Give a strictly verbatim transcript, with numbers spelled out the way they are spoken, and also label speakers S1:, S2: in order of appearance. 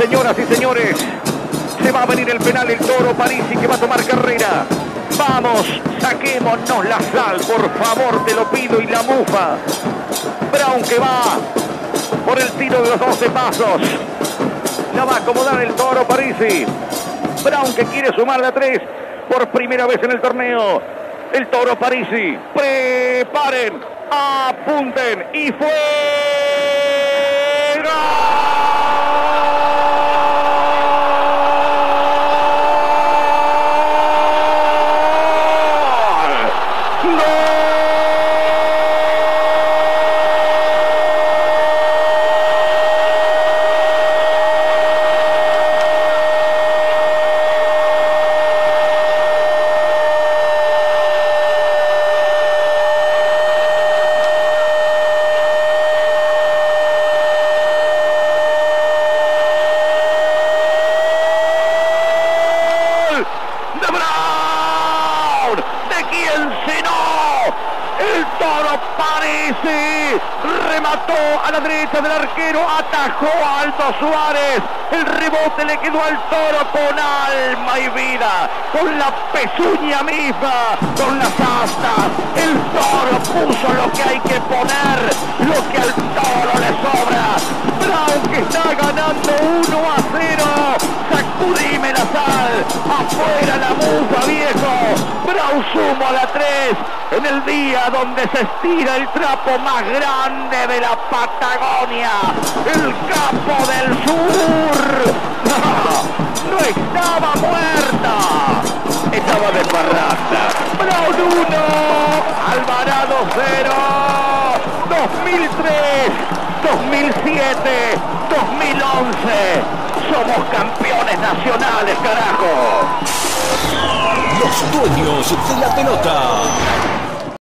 S1: Señoras y señores, se va a venir el penal el Toro Parisi que va a tomar carrera. Vamos, saquémonos la sal, por favor, te lo pido, y la mufa. Brown que va por el tiro de los doce pasos. La va a acomodar el Toro Parisi. Brown que quiere sumar de tres por primera vez en el torneo. El Toro Parisi. Preparen, apunten y fue. El Toro Parisi remató a la derecha del arquero, atajó a Aldo Suárez. El rebote le quedó al Toro con alma y vida, con la pezuña misma, con las astas. El Toro puso lo que hay que poner, lo que al Toro le sobra. Brown que está ganando uno a cero. Sacudime la sal, afuera la mufa, viejo. Brown sumo a la tres. En el día donde se estira el trapo más grande de la Patagonia, el Capo del Sur. No, no estaba muerta, estaba de parranda. Brown uno, Alvarado cero. dos mil tres, dos mil siete, dos mil once. Somos campeones nacionales, carajo.
S2: Los dueños de la pelota.